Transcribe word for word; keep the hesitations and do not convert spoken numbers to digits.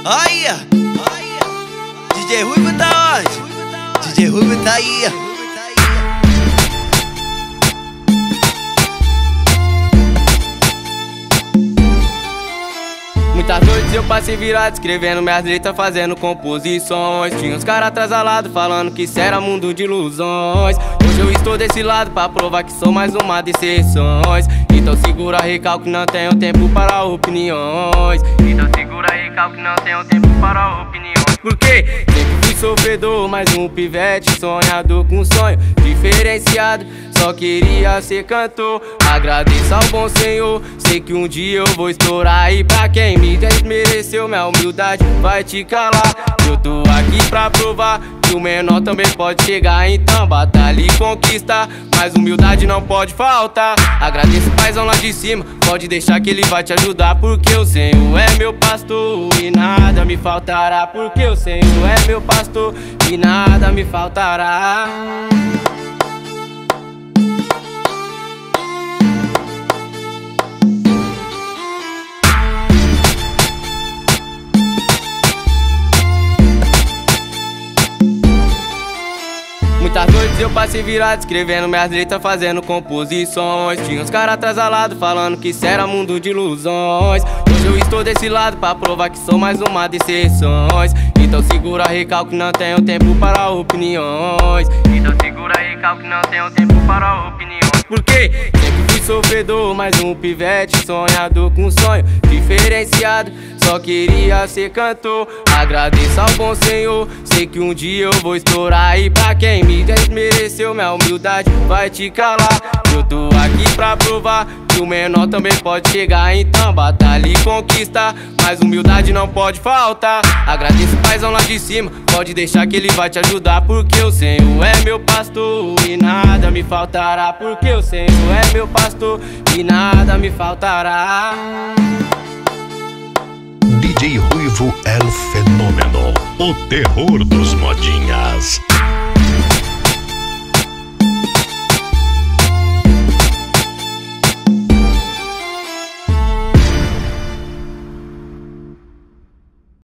Aí, D J Ruivo tá onde? D J Ruivo tá aí. Muitas noites eu passei virado, escrevendo minhas letras, fazendo composições. Tinha uns caras atrasalados falando que isso era mundo de ilusões. Hoje eu estou desse lado pra provar que sou mais uma das exceções. Então segura recalque, não tenho tempo para opiniões. Então segura recalque, não tenho tempo para opiniões. Porque sempre fui sofredor, mais um pivete sonhador com um sonho diferenciado. Só queria ser cantor, agradeço ao bom Senhor. Sei que um dia eu vou estourar, e pra quem me desmereceu, minha humildade vai te calar. Eu tô aqui pra provar que o menor também pode chegar. Então batalha e conquista, mas humildade não pode faltar. Agradeço o paizão lá de cima, pode deixar que ele vai te ajudar. Porque o Senhor é meu pastor e nada me faltará. Porque o Senhor é meu pastor e nada me faltará. Muitas noites eu passei virado, escrevendo minhas letras, fazendo composições. Tinha uns caras atrasalados falando que isso era mundo de ilusões. Hoje eu estou desse lado pra provar que sou mais uma das exceções. Então segura recalque, não tenho tempo para opiniões. Então segura recalque, não tenho tempo para opiniões. Porque sempre fui sofredor, mais um pivete sonhador com um sonho diferenciado. Só queria ser cantor, agradeço ao bom Senhor. Sei que um dia eu vou estourar, e pra quem me desmereceu, minha humildade vai te calar. Eu tô aqui pra provar que o menor também pode chegar. Então batalha e conquista, mas humildade não pode faltar. Agradeço o paizão lá de cima, pode deixar que ele vai te ajudar. Porque o Senhor é meu pastor e nada me faltará. Porque o Senhor é meu pastor e nada me faltará. D J Ruivo El Fenômeno, o terror dos modinhas.